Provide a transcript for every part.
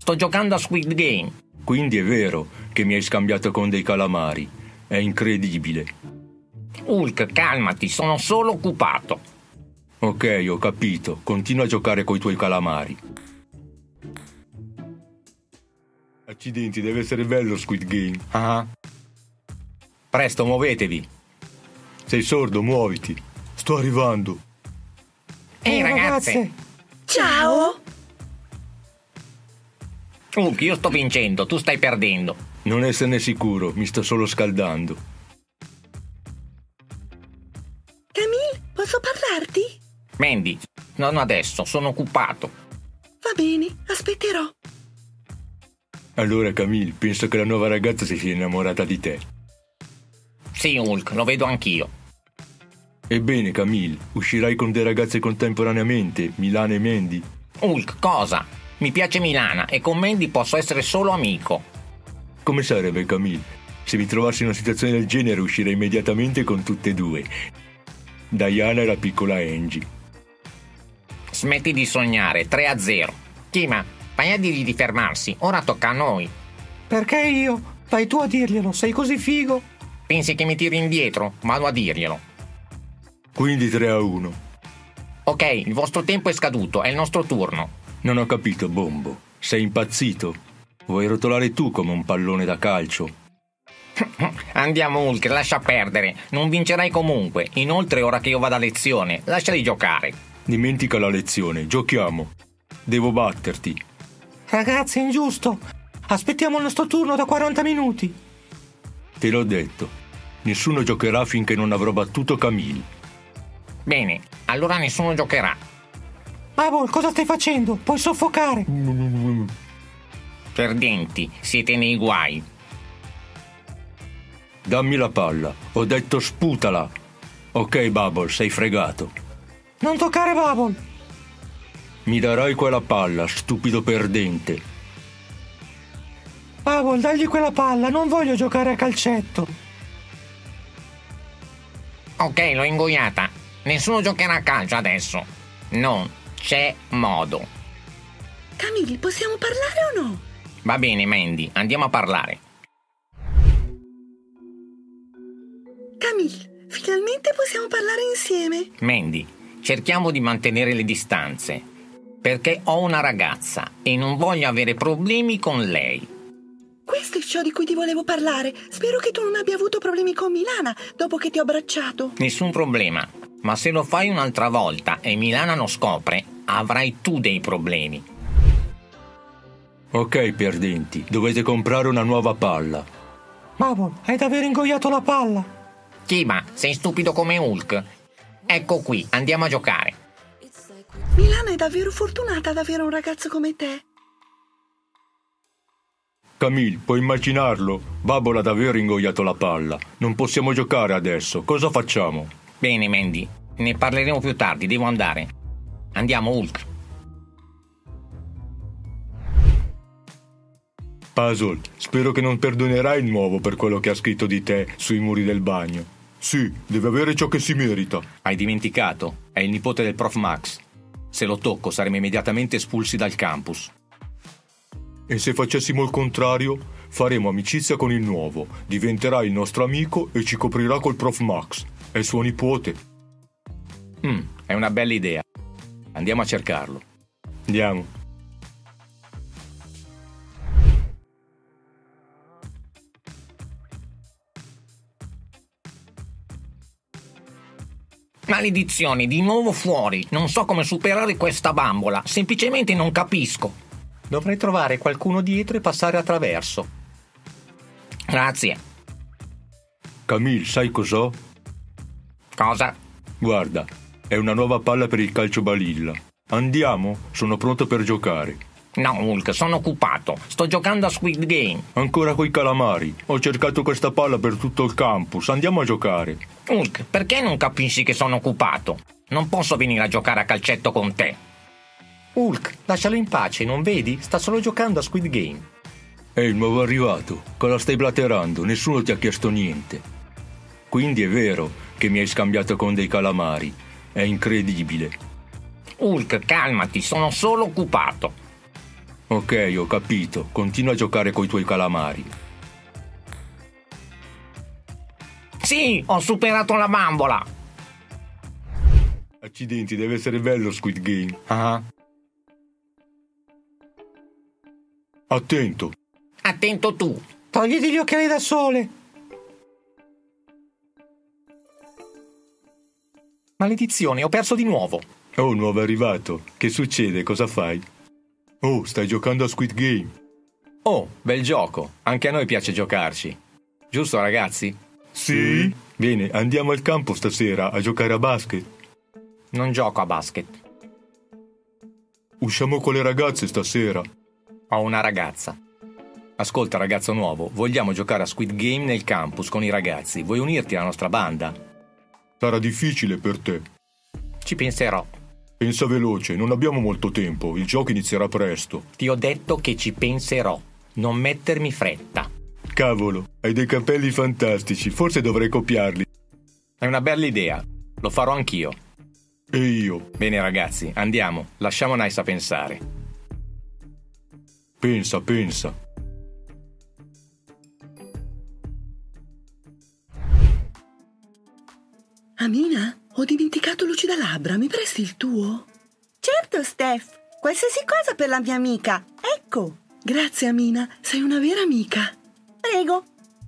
sto giocando a Squid Game. Quindi è vero che mi hai scambiato con dei calamari. È incredibile. Hulk, calmati, sono solo occupato. Ok, ho capito. Continua a giocare coi tuoi calamari. Accidenti, deve essere bello Squid Game. Ah. Presto, muovetevi. Sei sordo, muoviti. Sto arrivando. Ehi ragazze. Ciao! Hulk, io sto vincendo, tu stai perdendo. Non esserne sicuro, mi sto solo scaldando. Camille, posso parlarti? Mandy, non adesso, sono occupato. Va bene, aspetterò. Allora Camille, penso che la nuova ragazza si sia innamorata di te. Sì, Hulk, lo vedo anch'io. Ebbene Camille, uscirai con due ragazze contemporaneamente, Milana e Mandy? Hulk, cosa? Mi piace Milana e con Mandy posso essere solo amico. Come sarebbe Camille? Se mi trovassi in una situazione del genere uscirei immediatamente con tutte e due. Diana e la piccola Angie. Smetti di sognare, 3-0. Kima, vai a dirgli di fermarsi, ora tocca a noi. Perché io? Vai tu a dirglielo, sei così figo. Pensi che mi tiri indietro? Vado a dirglielo. Quindi 3-1. Ok, il vostro tempo è scaduto, è il nostro turno. Non ho capito, Bombo. Sei impazzito? Vuoi rotolare tu come un pallone da calcio? Andiamo Hulk, lascia perdere. Non vincerai comunque. Inoltre ora che io vado a lezione, lasciali giocare. Dimentica la lezione, giochiamo. Devo batterti. Ragazzi, è ingiusto. Aspettiamo il nostro turno da 40 minuti. Te l'ho detto. Nessuno giocherà finché non avrò battuto Camille. Bene, allora nessuno giocherà. Bubble, cosa stai facendo? Puoi soffocare. Perdenti, siete nei guai. Dammi la palla. Ho detto sputala. Ok, Bubble, sei fregato. Non toccare Bubble. Mi darai quella palla, stupido perdente. Bubble, dagli quella palla, non voglio giocare a calcetto. Ok, l'ho ingoiata. Nessuno giocherà a calcio adesso. Non c'è modo. Camille, possiamo parlare o no? Va bene, Mandy, andiamo a parlare. Camille, finalmente possiamo parlare insieme. Mandy, cerchiamo di mantenere le distanze, perché ho una ragazza e non voglio avere problemi con lei. Questo è ciò di cui ti volevo parlare. Spero che tu non abbia avuto problemi con Milana dopo che ti ho abbracciato. Nessun problema, ma se lo fai un'altra volta e Milana lo scopre, avrai tu dei problemi. Ok, perdenti, dovete comprare una nuova palla. Bubble, hai davvero ingoiato la palla. Kima, sei stupido come Hulk? Ecco qui, andiamo a giocare. Milana è davvero fortunata ad avere un ragazzo come te. Camille, puoi immaginarlo? Bubble ha davvero ingoiato la palla. Non possiamo giocare adesso. Cosa facciamo? Bene, Mandy, ne parleremo più tardi, devo andare. Andiamo, Hulk. Puzzle, spero che non perdonerai il nuovo per quello che ha scritto di te sui muri del bagno. Sì, deve avere ciò che si merita. Hai dimenticato? È il nipote del prof Max. Se lo tocco saremo immediatamente espulsi dal campus. E se facessimo il contrario? Faremo amicizia con il nuovo, diventerà il nostro amico e ci coprirà col prof Max. È suo nipote. È una bella idea. Andiamo a cercarlo. Andiamo. Maledizione, di nuovo fuori. Non so come superare questa bambola. Semplicemente non capisco. Dovrei trovare qualcuno dietro e passare attraverso. Grazie. Camille, sai cos'ho? Cosa? Guarda, è una nuova palla per il calcio balilla. Andiamo? Sono pronto per giocare. No, Hulk, sono occupato. Sto giocando a Squid Game. Ancora coi calamari. Ho cercato questa palla per tutto il campus. Andiamo a giocare. Hulk, perché non capisci che sono occupato? Non posso venire a giocare a calcetto con te. Hulk, lascialo in pace, non vedi? Sta solo giocando a Squid Game. È il nuovo arrivato. Cosa stai blaterando? Nessuno ti ha chiesto niente. Quindi è vero che mi hai scambiato con dei calamari. È incredibile. Hulk, calmati, sono solo occupato. Ok, ho capito. Continua a giocare coi tuoi calamari. Sì, ho superato la bambola! Accidenti, deve essere bello Squid Game. Ah. Attento. Attento tu! Togliti gli occhiali da sole. Maledizione, ho perso di nuovo. Oh, nuovo arrivato. Che succede? Cosa fai? Oh, stai giocando a Squid Game. Oh, bel gioco. Anche a noi piace giocarci. Giusto, ragazzi? Sì? Bene, andiamo al campo stasera a giocare a basket. Non gioco a basket. Usciamo con le ragazze stasera. Ho una ragazza. Ascolta, ragazzo nuovo, vogliamo giocare a Squid Game nel campus con i ragazzi. Vuoi unirti alla nostra banda? Sarà difficile per te. Ci penserò. Pensa veloce, non abbiamo molto tempo. Il gioco inizierà presto. Ti ho detto che ci penserò. Non mettermi fretta. Cavolo, hai dei capelli fantastici. Forse dovrei copiarli. È una bella idea. Lo farò anch'io. E io? Bene, ragazzi, andiamo. Lasciamo Nice a pensare. Pensa, pensa. Amina, ho dimenticato lucida labbra. Mi presti il tuo? Certo, Steph. Qualsiasi cosa per la mia amica. Ecco. Grazie, Amina. Sei una vera amica. Prego.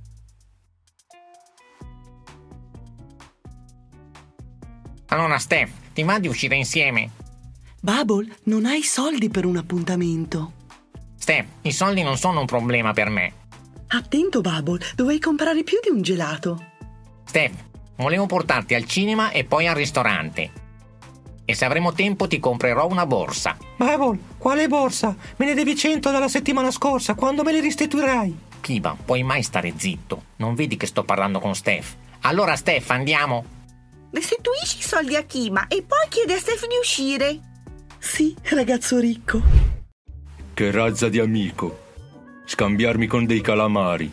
Allora, Steph, ti va di uscire insieme? Bubble, non hai soldi per un appuntamento. Steph, i soldi non sono un problema per me. Attento, Bubble, dovevi comprare più di un gelato. Steph, volevo portarti al cinema e poi al ristorante. E se avremo tempo ti comprerò una borsa. Bubble, quale borsa? Me ne devi 100 dalla settimana scorsa. Quando me le restituirai? Kiba, puoi mai stare zitto? Non vedi che sto parlando con Steph? Allora, Steph, andiamo? Restituisci i soldi a Kima e poi chiedi a Steph di uscire. Sì, ragazzo ricco. Che razza di amico. Scambiarmi con dei calamari.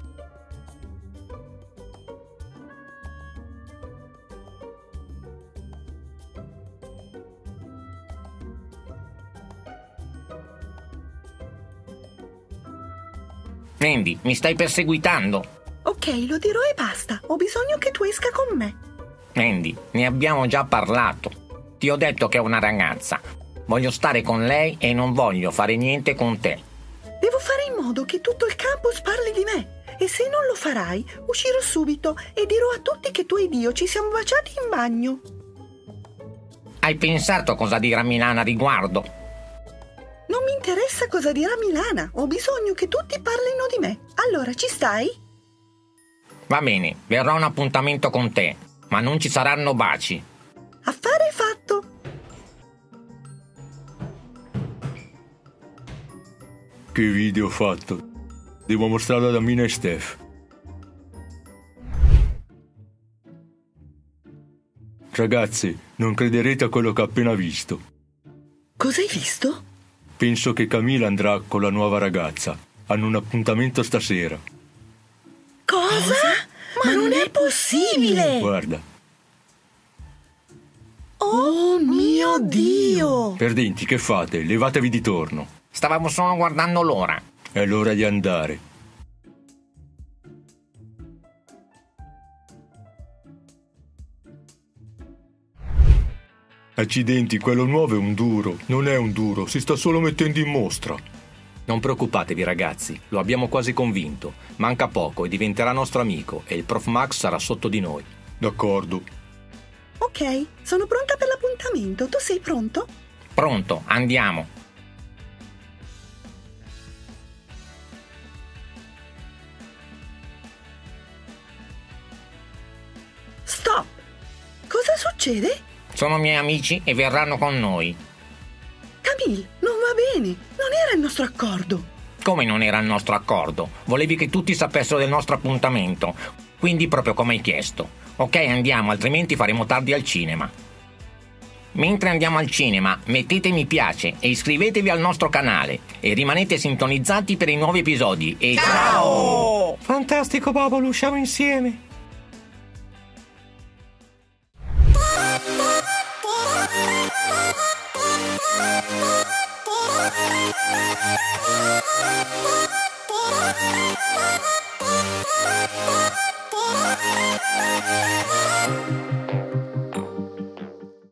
Andy, mi stai perseguitando? Ok, lo dirò e basta. Ho bisogno che tu esca con me. Andy, ne abbiamo già parlato. Ti ho detto che è una ragazza. Voglio stare con lei e non voglio fare niente con te. Devo fare in modo che tutto il campus parli di me. E se non lo farai, uscirò subito e dirò a tutti che tu ed io ci siamo baciati in bagno. Hai pensato cosa dirà Milana a riguardo? Non mi interessa cosa dirà Milana. Ho bisogno che tutti parlino di me. Allora, ci stai? Va bene, verrò a un appuntamento con te, ma non ci saranno baci. Affare fatto. Che video ho fatto. Devo mostrarlo ad Amina e Steph. Ragazzi, non crederete a quello che ho appena visto. Cosa hai visto? Penso che Camilla andrà con la nuova ragazza. Hanno un appuntamento stasera. Cosa? Ma non è possibile! Guarda. Oh mio Dio! Perdenti, che fate? Levatevi di torno. Stavamo solo guardando l'ora. È l'ora di andare. Accidenti, quello nuovo è un duro. Non è un duro, si sta solo mettendo in mostra. Non preoccupatevi ragazzi, lo abbiamo quasi convinto. Manca poco e diventerà nostro amico e il Prof Max sarà sotto di noi. D'accordo. Ok, sono pronta per l'appuntamento. Tu sei pronto? Pronto, andiamo. Stop! Cosa succede? Sono miei amici e verranno con noi. Camille, non va bene. Non era il nostro accordo. Come non era il nostro accordo? Volevi che tutti sapessero del nostro appuntamento. Quindi proprio come hai chiesto. Ok, andiamo, altrimenti faremo tardi al cinema. Mentre andiamo al cinema, mettete mi piace e iscrivetevi al nostro canale. E rimanete sintonizzati per i nuovi episodi. E ciao! Fantastico, Bubble, usciamo insieme.